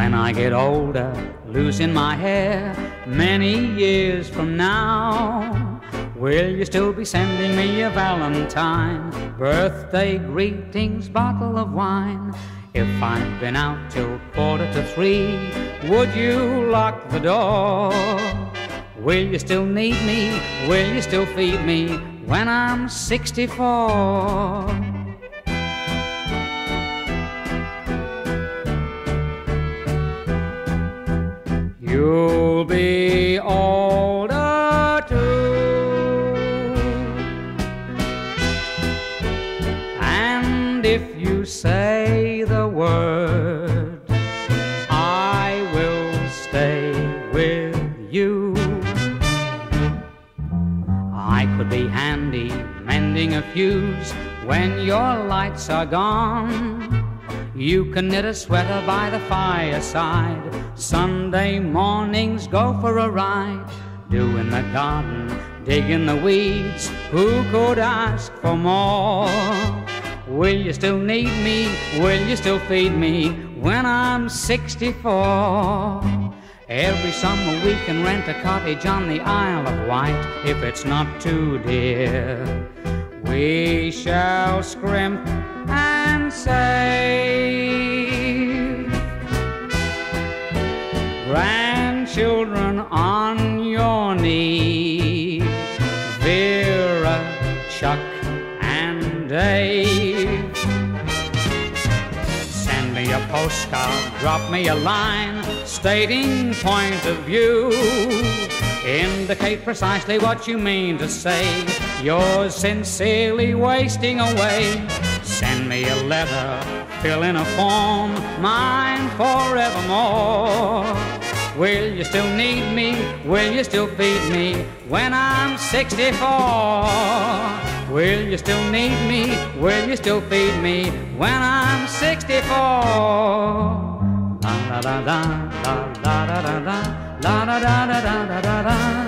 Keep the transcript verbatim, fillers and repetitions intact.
When I get older, losing my hair, many years from now, will you still be sending me a valentine, birthday greetings, bottle of wine? If I've been out till quarter to three, would you lock the door? Will you still need me? Will you still feed me when I'm sixty-four? You'll be older too, and if you say the word, I will stay with you. I could be handy mending a fuse when your lights are gone. You can knit a sweater by the fireside, Sunday mornings go for a ride, doing the garden, digging the weeds, who could ask for more? Will you still need me? Will you still feed me when I'm sixty-four? Every summer we can rent a cottage on the Isle of Wight, if it's not too dear. We shall scrimp and save, grandchildren on your knee, Vera, Chuck and Dave. Send me a postcard, drop me a line, stating point of view. Indicate precisely what you mean to say, yours sincerely wasting away. Send me a letter, fill in a form, mine forevermore. Will you still need me? Will you still feed me when I'm sixty-four? Will you still need me? Will you still feed me when I'm sixty-four? La la la la la la la la la la la la la la la.